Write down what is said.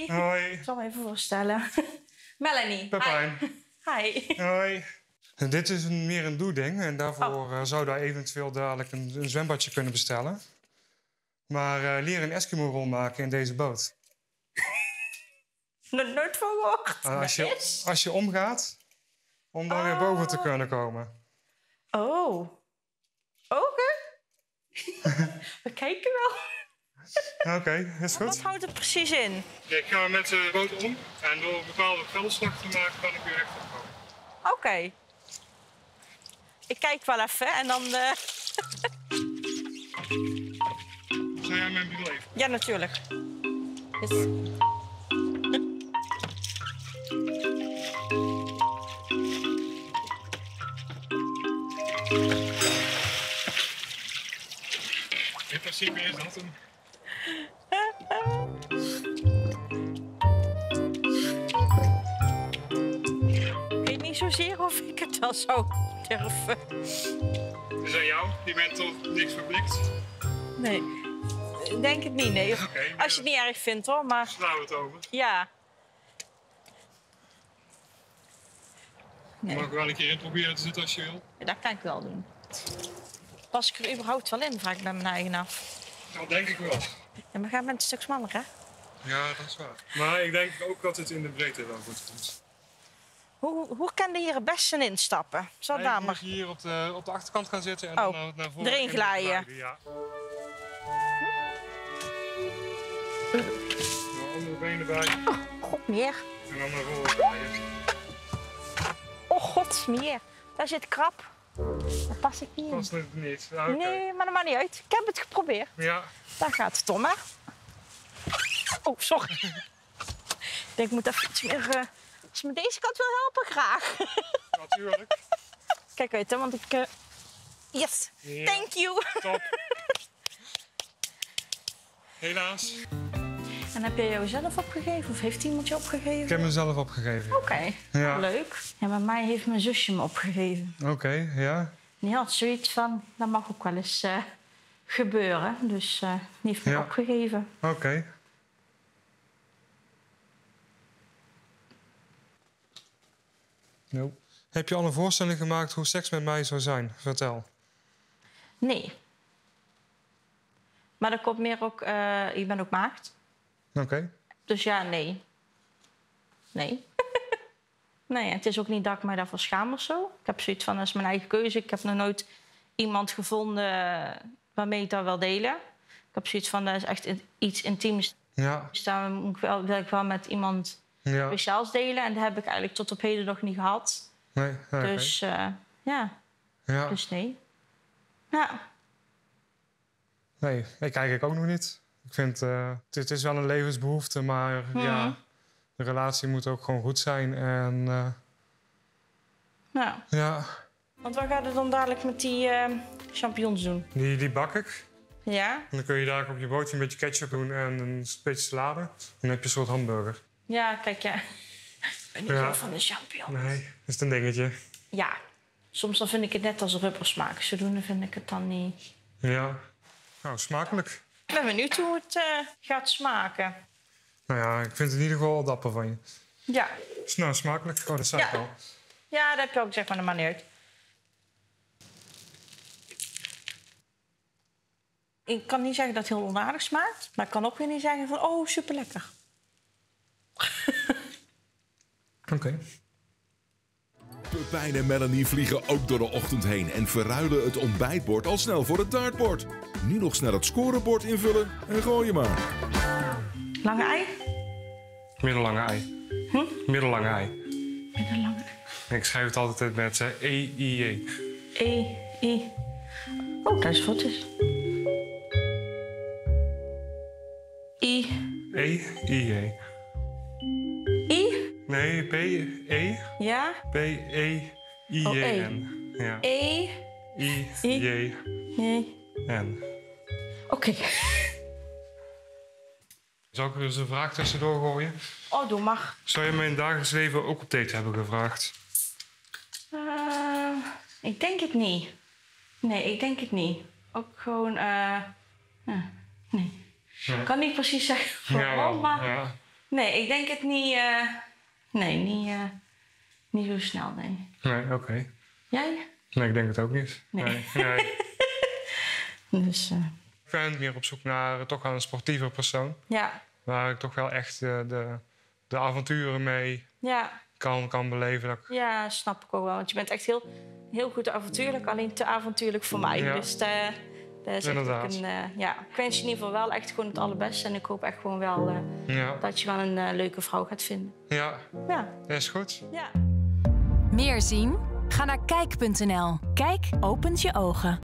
Hoi. Hoi. Ik zal me even voorstellen. Melanie. Pepijn. Hi. Hoi. Dit is meer een doe-ding en daarvoor zou daar eventueel dadelijk een zwembadje kunnen bestellen. Maar leren een Eskimo-rol maken in deze boot. Nog nooit van gehoord. Als je omgaat, om dan weer boven te kunnen komen. Oh. Oké. We kijken wel. Oké, is goed. Wat houdt het precies in? Ik ga met de boot om en door een bepaalde velslag te maken kan ik weer recht opkomen. Oké. Ik kijk wel even en dan... Zou jij mijn beleven? Ja, natuurlijk. Dus... In principe is dat hem. Ik weet niet zozeer of ik het wel zou durven. Het is aan jou. Je bent toch niks verplicht? Nee. Ik denk het niet, nee. Oké, Als je het niet erg vindt, hoor, maar... slaan we het over. Ja. Nee. Mag ik wel een keer in proberen te zitten als je wil? Dat kan ik wel doen. Pas ik er überhaupt wel in, vraag ik bij mijn eigen af. Dat denk ik wel. Ja, maar gaat met een stuk smaller, hè? Ja, dat is waar. Maar ik denk ook dat het in de breedte wel goed komt. Hoe kan je hier het beste in instappen? Zal daar Moet maar. je hier op de achterkant gaan zitten en Oh, dan naar voren erin glijden. Ja. De andere been erbij God, meer. en dan naar voren glijden. Oh, god, meer. Daar zit krap. Daar pas ik niet in. Past het niet? Ah, oké. Nee, maar dat maakt niet uit. Ik heb het geprobeerd. Ja. Daar gaat het om, hè? Oh, sorry. Ik denk, ik moet even iets meer... als je me deze kant wil helpen, graag. Natuurlijk. Kijk, weet je, want ik... Yes, Ja. thank you. Top. Helaas. En heb jij jou zelf opgegeven of heeft iemand je opgegeven? Ik heb mezelf opgegeven. Oké, Ja. leuk. Ja, bij mij heeft mijn zusje me opgegeven. Oké, ja. Die had zoiets van, dat mag ook wel eens gebeuren. Dus die heeft me Ja. opgegeven. Oké. Nope. Heb je al een voorstelling gemaakt hoe seks met mij zou zijn? Vertel. Nee. Maar dat komt meer ook... ik ben ook maagd. Oké. Dus ja, nee. Nee. Nee, het is ook niet dat ik mij daarvoor schaam of zo. Ik heb zoiets van, dat is mijn eigen keuze. Ik heb nog nooit iemand gevonden waarmee ik dat wil delen. Ik heb zoiets van, dat is echt iets intiems. Ja. Dus daar wil ik wel met iemand Ja. speciaals delen. En dat heb ik eigenlijk tot op heden nog niet gehad. Nee. Oké. Dus ja, Ja. dus nee. Ja. Nee, ik eigenlijk ook nog niet. Ik vind, het is wel een levensbehoefte, maar ja, de relatie moet ook gewoon goed zijn. En Ja. ja, Want wat gaat het dan dadelijk met die champignons doen? die bak ik. Ja? En dan kun je daar op je broodje een beetje ketchup doen en een beetje salade. Dan heb je een soort hamburger. Ja, kijk, ja. Ik ben niet Ja. zo van de champignons. Nee, dat is een dingetje. Ja. Soms dan vind ik het net als rubbersmaak. Zodoende vind ik het dan niet... Ja, nou, smakelijk. Ik ben benieuwd hoe het gaat smaken. Nou ja, ik vind het in ieder geval wel dapper van je. Ja. Nou, smakelijk. Oh, dat zei ik Ja. al. Ja, dat heb je ook, zeg maar, de manier uit. Ik kan niet zeggen dat het heel onaardig smaakt. Maar ik kan ook weer niet zeggen van, oh, super lekker. Oké. Pepijn en Melanie vliegen ook door de ochtend heen en verruilen het ontbijtbord al snel voor het dartbord. Nu nog snel het scorebord invullen en gooien maar. Lange ei? Middellange ei. Middellange ei. Met een lange Ik schrijf het altijd met E-I-J. E-I. Oh, dat is wat is. I. E-I-J. I? Nee, P-E. Ja? P-E-I-J-N. Ja. E. I-J-N. Nee. Oké. Zou ik er eens een vraag tussendoor gooien? Oh, doe maar. Zou je mij in het dagelijks leven ook op date hebben gevraagd? Ik denk het niet. Nee, ik denk het niet. Ook gewoon, nee. Ja. Ik kan niet precies zeggen waarom, wel, maar... ja. Nee, ik denk het niet... niet zo snel, nee. Nee, oké. Jij? Nee, ik denk het ook niet. Nee. Nee. Dus, Ik ben meer op zoek naar toch wel een sportieve persoon. ja. Waar ik toch wel echt de avonturen mee Ja. kan beleven. Dat ik... Ja, snap ik ook wel. Want je bent echt heel goed avontuurlijk. Alleen te avontuurlijk voor mij. Ja. Dus daar is echt ook ik wens je in ieder geval wel echt gewoon het allerbeste. En ik hoop echt gewoon wel dat je wel een leuke vrouw gaat vinden. Ja, Ja. dat is goed. Ja. Meer zien? Ga naar kijk.nl. Kijk opent je ogen.